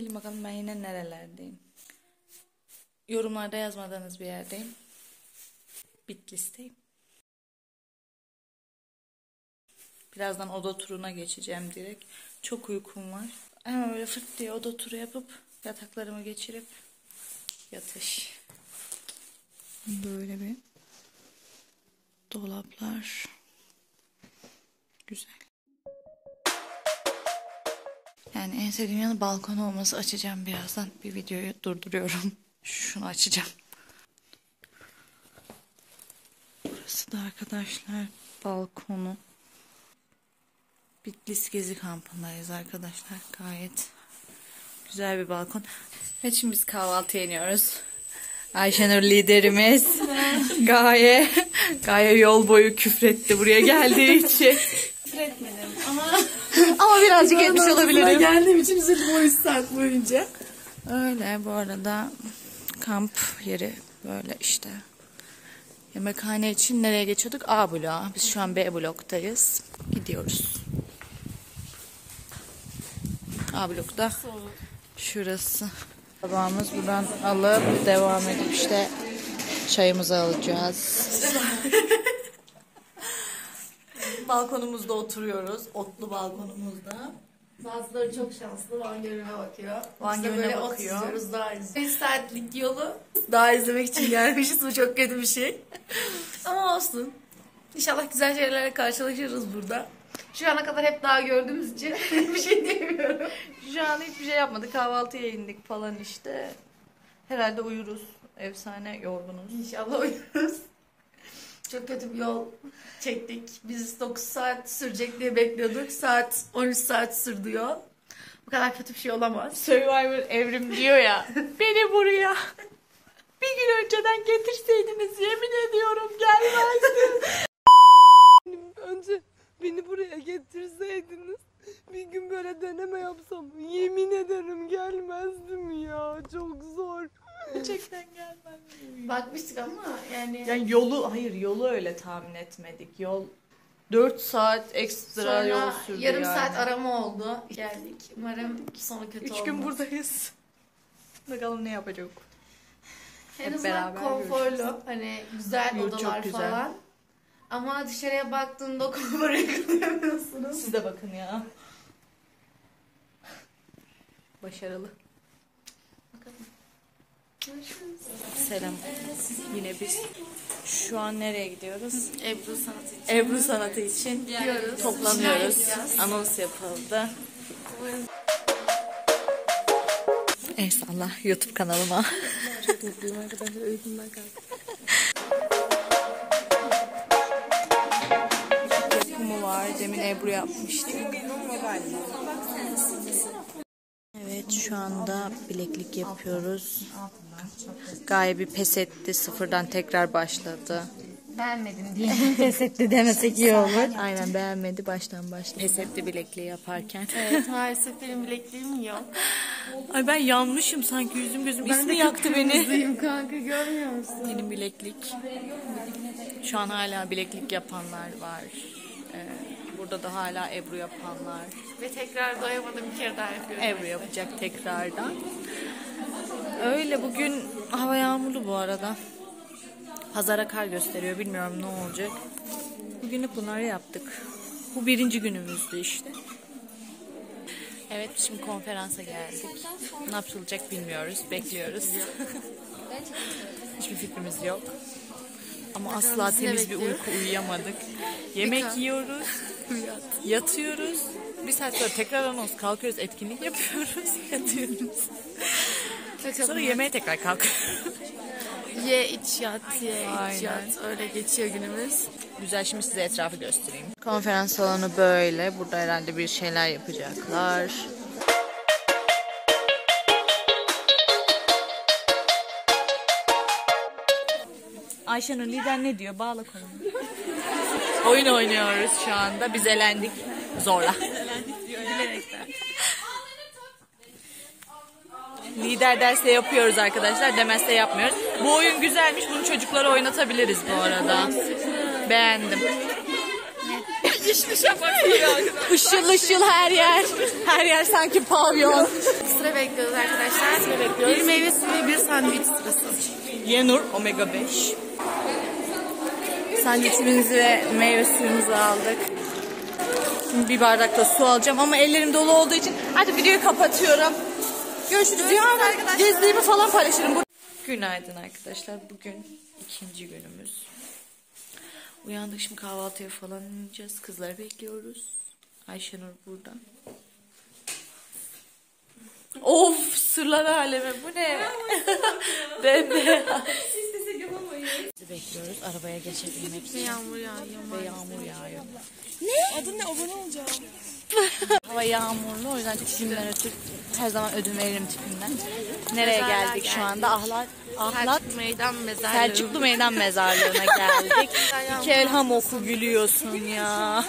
Bilin bakalım ben yine nerelerdeyim. Yorumlarda yazmadığınız bir yerdeyim. Bitlis'teyim. Birazdan oda turuna geçeceğim direkt. Çok uykum var. Hemen böyle fırt diye oda turu yapıp yataklarımı geçirip yatış. Böyle bir dolaplar. Güzel. Yani en sevdiğim yanı balkon olması. Açacağım birazdan. Bir videoyu durduruyorum. Şunu açacağım. Burası da arkadaşlar balkonu. Bitlis Gezi Kampı'ndayız arkadaşlar. Gayet güzel bir balkon. Ve şimdi biz kahvaltıya iniyoruz. Ayşenur liderimiz Gaye yol boyu küfretti buraya geldiği için. Küfretmedim Ama birazcık etmiş olabilirim. Geldiğim için üzüldüm o 3 saat boyunca. Öyle bu arada kamp yeri böyle işte. Yemekhane için nereye geçiyorduk? A bloğa. Biz şu an B bloktayız. Gidiyoruz. A blokta şurası. Tabağımız buradan alıp devam edip işte çayımızı alacağız. Balkonumuzda oturuyoruz. Otlu balkonumuzda. Bazıları çok şanslı Van Gölü'ne bakıyor. Van Gölü'ne bakıyor. Izliyoruz, daha izliyoruz. 1 saatlik yolu daha izlemek için gelmişiz. Bu çok kötü bir şey. Ama olsun. İnşallah güzel şeylerle karşılaşırız burada. Şu ana kadar hep daha gördüğümüz için bir şey diyemiyorum. Şu an hiçbir şey yapmadık. Kahvaltıya indik falan işte. Herhalde uyuruz. Efsane yorgunuz. İnşallah uyuruz. Çok kötü bir yol çektik. Biz 9 saat sürecek diye bekliyorduk. Saat 13 saat sürdü yol. Bu kadar kötü bir şey olamaz. Survivor Evrim diyor ya. Beni buraya bir gün önceden getirseydiniz yemin ediyorum gelmezdim. Önce beni buraya getirseydiniz bir gün böyle deneme yapsam yemin ederim gelmezdim ya, çok zor. Gerçekten gelmezdim. Bakmıştık ama yani Yani yolu öyle tahmin etmedik. Yol 4 saat ekstra sonra yol sürdü yarım yani. saat arama oldu. Geldik. Umarım sonu kötü 3 olmaz. gün buradayız. Bakalım ne yapacak. En Hep azından beraber konforlu. görüşürüz. Hani güzel Yurt odalar çok güzel. falan. Ama dışarıya baktığında o konforu yakalayamıyorsunuz. Siz de bakın ya. Başarılı. Bakalım. Görüşürüz. Selam. Yine biz şu an nereye gidiyoruz? Ebru sanatı için. Ebru sanatı için Gidiyoruz. toplanıyoruz. Gideceğiz. Anons yapıldı. Eyvallah YouTube kanalıma. Çok mutluyum arkadaşlar, uykumdan kalktım. Yapımı var. Demin Ebru yapmıştı. Evet şu anda bileklik yapıyoruz. Gaye bir pes etti. Sıfırdan tekrar başladı. Beğenmedim diye pes etti demesek iyi olur. Aynen beğenmedi. Baştan başladı. Pes etti bilekliği yaparken. Evet, maalesef benim bilekliğim yok. Ay ben yanmışım sanki, yüzüm gözüm ismi yaktı beni. Kızıyım kanka, görmüyor musun? Benim bileklik. Şu an hala bileklik yapanlar var. Burada da hala Ebru yapanlar. Ve tekrar doyamadım, bir kere daha yapıyorum. Ebru yapacak tekrardan. Öyle bugün hava yağmurlu bu arada. Pazara kar gösteriyor, bilmiyorum ne olacak. Bugünlük bunları yaptık. Bu 1. günümüzdü işte. Evet şimdi konferansa geldik. Ne yapılacak bilmiyoruz, bekliyoruz. Hiçbir fikrimiz yok. Ama asla temiz bir uyku uyuyamadık. Yemek yiyoruz, yatıyoruz. Bir saat sonra tekrar anons, kalkıyoruz, etkinlik yapıyoruz, yatıyoruz. Sonra yemeğe tekrar kalkıyoruz. Ye iç yat, ye iç Aynen. yat. Öyle geçiyor günümüz. Güzel, şimdi size etrafı göstereyim. Konferans salonu böyle. Burada herhalde bir şeyler yapacaklar. Ayşenur lider ne diyor? Bağla konuyu. Oyun oynuyoruz şu anda. Biz elendik. Zorla. Lider derste yapıyoruz arkadaşlar. Demezse yapmıyoruz. Bu oyun güzelmiş. Bunu çocuklara oynatabiliriz bu arada. Beğendim. Işıl ışıl her yer. Her yer sanki pavyon. Sıra Sıra bekliyoruz arkadaşlar. Sıra bekliyoruz. Bir meyve suyu ve bir sandviç sırası. Yenur Omega 5. Sandviçimizi ve meyve suyumuzu aldık. Şimdi bir bardak da su alacağım ama ellerim dolu olduğu için hadi videoyu kapatıyorum. Görüşürüz. Yarın arkadaşlar gezdiğimi falan paylaşırım. Günaydın arkadaşlar. Bugün ikinci günümüz. Uyandık, şimdi kahvaltıya falan ineceğiz. Kızları bekliyoruz. Ayşenur burada. Of, sırlar alemi, bu ne? Bembeyaz. Bizi bekliyoruz arabaya geçebilmek için. Yağmur yağıyor. Ve yağmur yağıyor. Adın ne? Abone olacağım. Hava yağmurlu, o yüzden tipimden ötürü her zaman ödün veririm tipimden. Nereye geldik şu anda? Ahlat Meydan mezarlığı. Selçuklu Meydan Mezarlığı'na geldik. İki elham oku, gülüyorsun ya.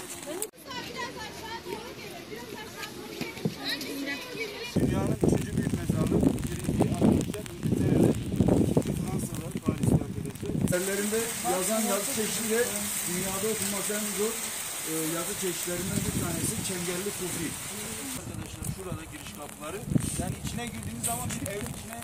Dünyanın üçüncü büyük mezarlığı. Birinciyi arkadaşlar İngiltere'de, ikinci Fransa'da, Paris'te arkadaşlar. Yerlerinde yazan yazı çeşidi de dünyada okunması en zor yazı çeşitlerinden bir tanesi Çengelli Kufi. Arkadaşlar şurada giriş kapıları. Yani içine girdiğiniz zaman bir evin içine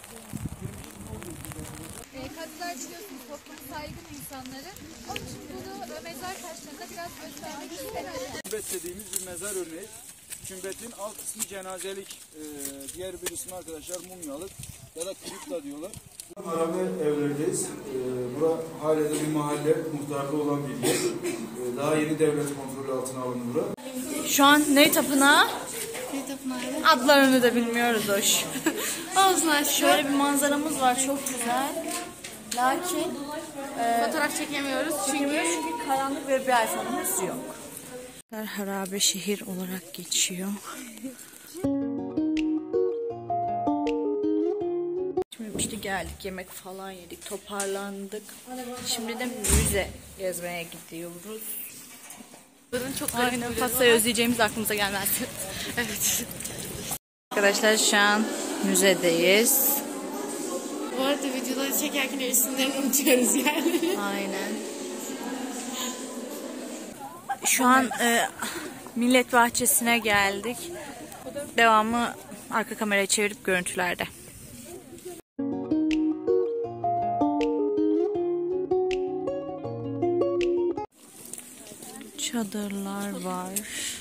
Kadılar biliyorsunuz topluma saygın insanları. Onun için bunu mezar taşlarında biraz göstermek istedim. Kümbet dediğimiz bir mezar örneği. Kümbetin alt kısmı cenazelik, diğer bir ismi arkadaşlar mumyalık ya da kripta diyorlar. Harabe evlerdeyiz. Bura hala da bir mahalle, muhtarda olan bir yer. Daha yeni devlet kontrolü altına alındı bura. Şu an ne tapınağı? Adlarını da bilmiyoruz hoş. Olsun Şöyle bir manzaramız var, çok güzel. Lakin fotoğraf çekemiyoruz çünkü karanlık ve bir iPhone'umuz yok. Harabe şehir olarak geçiyor. Şimdi işte geldik, yemek falan yedik, toparlandık. Şimdi de müze gezmeye gidiyoruz. çok Aynen, pastayı özleyeceğimiz aklımıza gelmez. Evet. Arkadaşlar şu an müzedeyiz. Bu arada videoları çekerken isimlerini unutuyoruz yani. Aynen. Şu an Millet Bahçesi'ne geldik. Devamı arka kamerayı çevirip görüntülerde. Çadırlar var.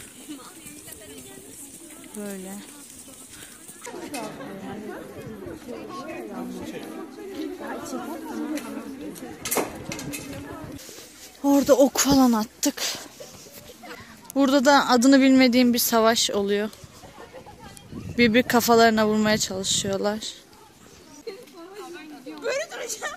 Böyle. Orada ok falan attık. Burada da adını bilmediğim bir savaş oluyor. Birbir kafalarına vurmaya çalışıyorlar. Böyle duracağım.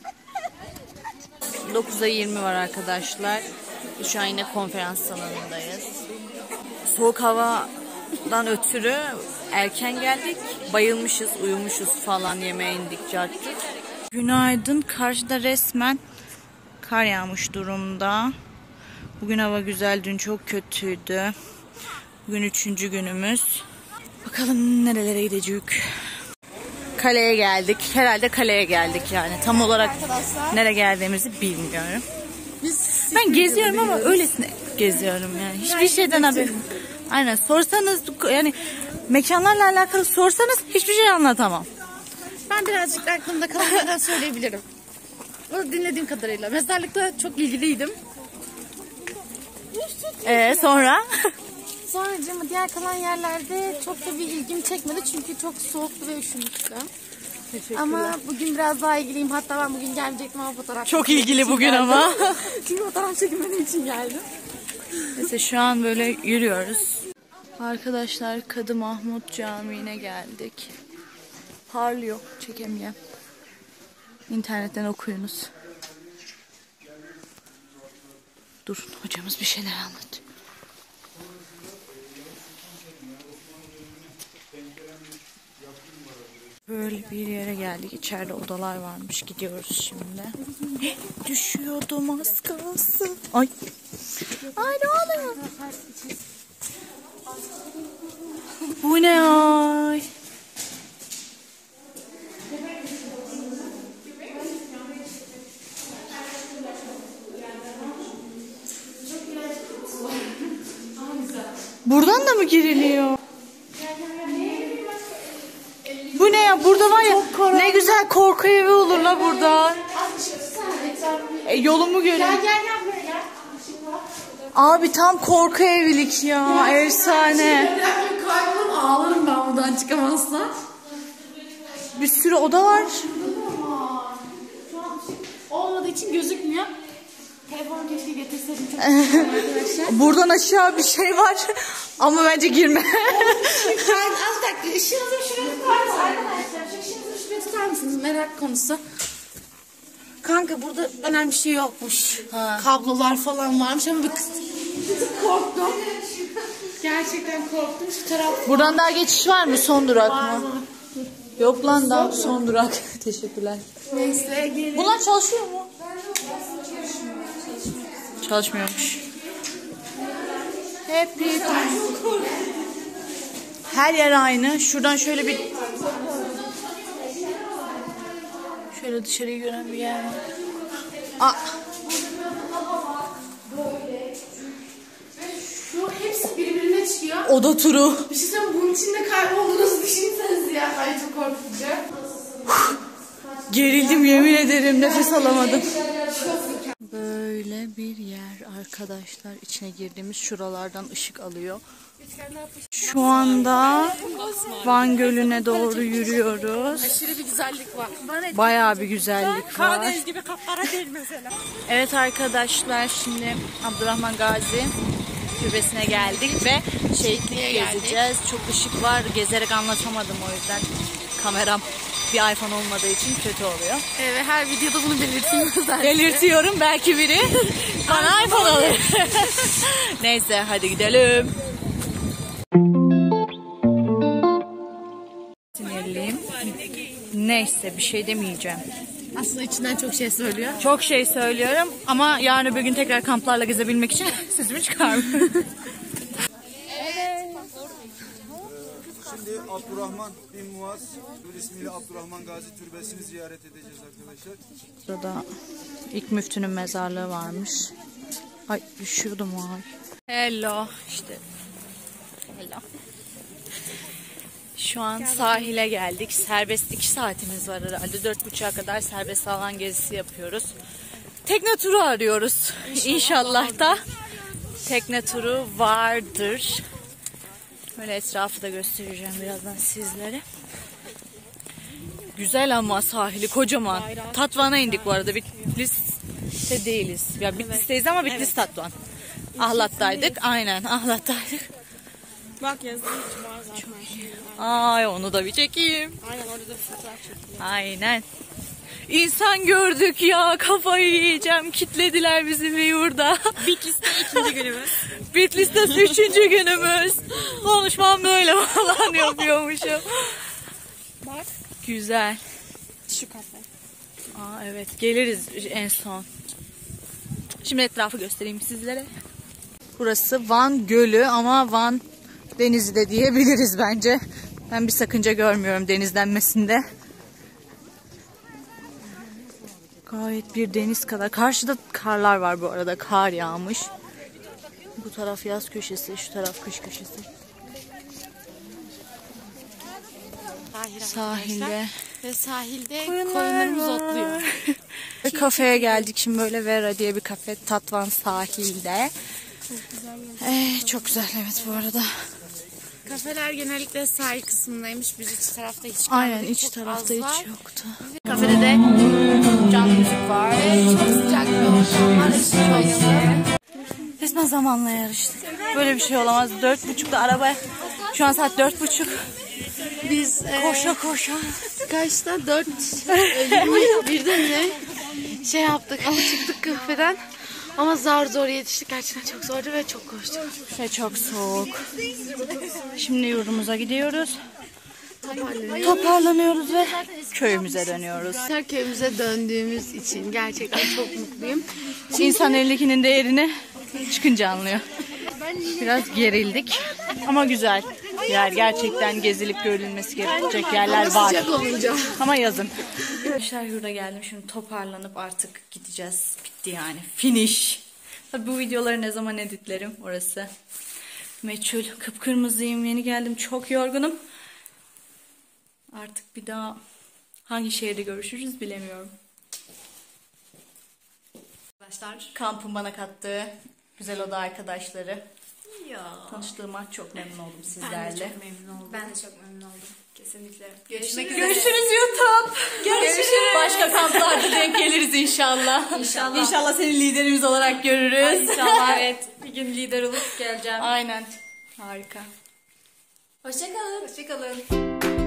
9'a 20 var arkadaşlar. Şu an yine konferans salonundayız. Soğuk havadan ötürü erken geldik. Bayılmışız, uyumuşuz falan, yemeğe indik, cartçuk. Günaydın. Karşıda resmen kar yağmış durumda. Bugün hava güzel, dün çok kötüydü. Bugün 3. günümüz. Bakalım nerelere gidecek. Kaleye geldik. Herhalde kaleye geldik yani. Tam olarak nereye geldiğimizi bilmiyorum. Ben geziyorum ama öylesine geziyorum yani. Hiçbir şeyden haberim. Aynen, sorsanız yani mekanlarla alakalı sorsanız hiçbir şey anlatamam. Ben birazcık aklımda kalanlardan söyleyebilirim. Bunu dinlediğim kadarıyla. Mezarlıkta çok ilgiliydim. Sonra? Sonracığım diğer kalan yerlerde çok da bir ilgimi çekmedi çünkü çok soğuktu ve üşümüştüm. Ama bugün biraz daha ilgiliyim. Hatta ben bugün gelmeyecektim ama fotoğraf Çok ilgili bugün ama. çünkü fotoğraf çekilmediğim için geldim. Neyse şu an böyle yürüyoruz. Arkadaşlar Kadı Mahmut Camii'ne geldik. Parlıyor, çekemeyeceğim. İnternetten okuyunuz. Durun, hocamız bir şeyler anlatıyor. Böyle bir yere geldik. İçeride odalar varmış. Gidiyoruz şimdi. Düşüyordum az kalsın. Ay. Ay ne oluyor? Bu ne ay? Buradan da mı giriliyor? var ya ne güzel korku evi olur la burada. Yolumu görün. Gel buraya gel. Abi tam korku evlilik ya. Efsane. Kaybolun ağlarım ben buradan çıkamazsam. Bir sürü oda var. Olmadığı için gözükmüyor. Telefonu keşke getirseydim çok arkadaşlar. Buradan aşağı bir şey var. Ama bence girme. Az dakika ışığınızı şuraya tutar mısınız arkadaşlar? Şu ışığınızı şuraya tutar mısınız? Merak konusu. Kanka burada önemli bir şey yokmuş. Kablolar falan varmış ama bir kız korktum. Gerçekten korktum. Şu taraf Buradan daha geçiş var mı? Son durak mı? Yok lan daha son durak. Teşekkürler. neyse gelin. Bunlar çalışıyor mu? Çalışmıyormuş. Hep bir Her yer aynı. Şuradan şöyle bir... Şöyle dışarıyı gören bir yer var. Aa, şu hepsi birbirine çıkıyor. oda turu. Bir şey söyleyeyim bunun içinde kaybolduğunuzu düşünseniz ya. Ay çok korkutucu. Gerildim yemin ederim. Nefes alamadım. Böyle bir yer arkadaşlar. İçine girdiğimiz şuralardan ışık alıyor. Şu anda Van Gölü'ne doğru yürüyoruz. Aşırı bir güzellik var. Bayağı bir güzellik var. Karadeniz gibi kapkara değil mesela. Evet arkadaşlar şimdi Abdurrahman Gazi Türbesi'ne geldik ve şehitlik gezeceğiz. Çok ışık var. Gezerek anlatamadım o yüzden. Kameram bir iPhone olmadığı için kötü oluyor. Ve her videoda bunu belirtiyoruz zaten. Belirtiyorum belki biri bana iPhone alır. Neyse hadi gidelim. Sinirliyim. Neyse bir şey demeyeceğim. Aslında içinden çok şey söylüyor. Çok şey söylüyorum ama yarın bir gün tekrar kamplarla gezebilmek için sesimi çıkarmıyorum. Şimdi Abdurrahman bin Muaz ismiyle Abdurrahman Gazi Türbesi'ni ziyaret edeceğiz arkadaşlar. Burada ilk müftünün mezarlığı varmış. Ay düşüyordum ay. Hello işte. Hello. Şu an sahile geldik. Serbest 2 saatimiz var herhalde. 4.30'a kadar serbest alan gezisi yapıyoruz. Tekne turu arıyoruz. İnşallah da tekne turu vardır. Böyle etrafı da göstereceğim birazdan sizlere. Güzel ama sahili kocaman. Tatvan'a indik bu arada. Bitlis'te değiliz. Ya Bitlis'teyiz ama Bitlis Tatvan. Ahlat'taydık. Aynen Ahlat'taydık. Bak yazdığı için var zaten. Ay onu da bir çekeyim. Aynen orada da fotoğraf çekiliyor. Aynen. İnsan gördük ya, kafayı yiyeceğim. Kitlediler bizi bir yurda. Bitlis'te 2. günümüz. Bitlis'te 3. günümüz. Konuşmam böyle falan yapıyormuşum. Bak Güzel. şu kafe. Aa, evet geliriz en son. Şimdi etrafı göstereyim sizlere. Burası Van Gölü ama Van Denizi de diyebiliriz bence. Ben bir sakınca görmüyorum denizlenmesinde. Gayet bir deniz kadar. Karşıda karlar var bu arada. Kar yağmış. Bu taraf yaz köşesi, şu taraf kış köşesi. Sahilde. Ve sahilde Koyunlar koyunlarımız var. otluyor. Ve kafeye geldik şimdi böyle Vera diye bir kafe Tatvan sahilde. Çok güzel evet bu arada. Kafeler genellikle sahil kısmındaymış. Biz iç tarafta hiç Aynen görmedik. iç Çok tarafta az hiç var. yoktu. Kafede de canlı müzik var. Çok sıcak bir ortam var. Işık bayılır. Resmen zamanla yarıştık. Böyle bir şey olamaz. 4.30'da araba. Şu an saat 4.30. Biz Koşa. kaçta? 4:21'de mi? Şey yaptık. Çıktık kafeden. Ama zor yetiştik. Gerçekten çok zordu ve çok koştuk. Ve çok soğuk. Şimdi yurdumuza gidiyoruz. Toparlanıyoruz ve köyümüze dönüyoruz. Köyümüze döndüğümüz için gerçekten çok mutluyum. İnsan 52'nin değerini çıkınca anlıyor. Biraz gerildik ama güzel. Yer gerçekten gezilip görülmesi gerekecek yerler var. Sıcak olunca. Ama yazın. Arkadaşlar yurda geldim. Şimdi toparlanıp artık gideceğiz. Bitti yani. Finish. Tabii bu videoları ne zaman editlerim orası meçhul. Kıpkırmızıyım. Yeni geldim. Çok yorgunum. Artık bir daha Hangi şehirde görüşürüz bilemiyorum. Arkadaşlar. Kampın bana kattığı güzel oda arkadaşları. Ya. Tanıştığıma çok memnun oldum Ben de sizlerle. çok memnun oldum. Ben de çok memnun oldum. Kesinlikle. Görüşürüz YouTube. Görüşürüz. Başka kamplarda denk geliriz inşallah. İnşallah. İnşallah seni liderimiz olarak görürüz. İnşallah evet. Bir gün lider olup geleceğim. Aynen. Harika. Hoşçakalın. Hoşçakalın.